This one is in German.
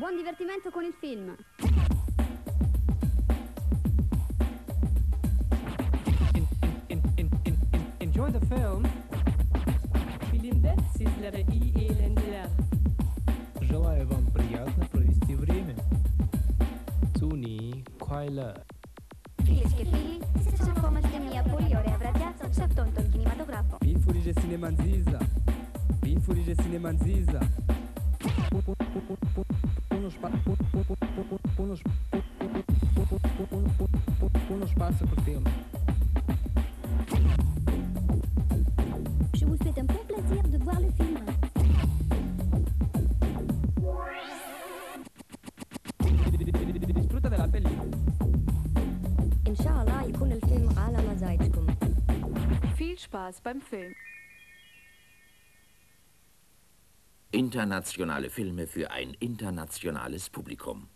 Buon divertimento con il film. Enjoy the film. Filmde sizlere iyi eğlenceler. Желаю вам приятно провести время. Цуни Куайле. Filecki fili, se pomyśl mi, a poliore avragiato, saptonto il kinematografo. Bifurije sinema nziza. Bifurije sinema nziza. Puno spazio col film. Je vous souhaite un bon plaisir de voir le film. Disfruta della pellicola. إن شاء الله يكون الفيلم على مزاجكم. Viel Spaß beim Film. Internationale Filme für ein internationales Publikum.